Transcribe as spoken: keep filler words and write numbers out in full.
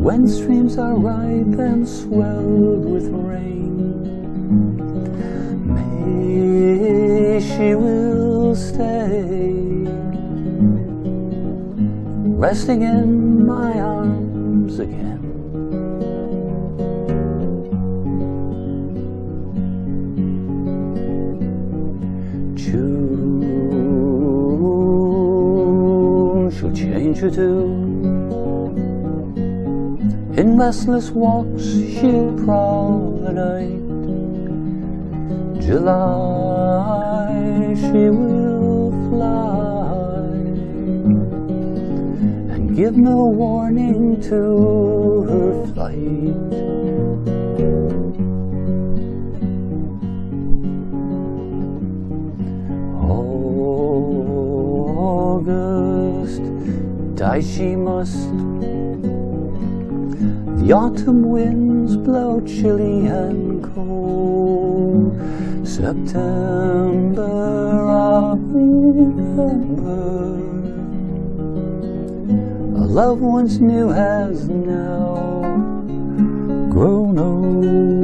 when streams are ripe and swelled with rain, may she will stay, resting in my arms again. June, she'll change her tune. In restless walks she'll prowl at night. July, she will fly and give no warning to her flight. August, die she must. The autumn winds blow chilly and cold. September, I remember, a loved one's new has now grown old.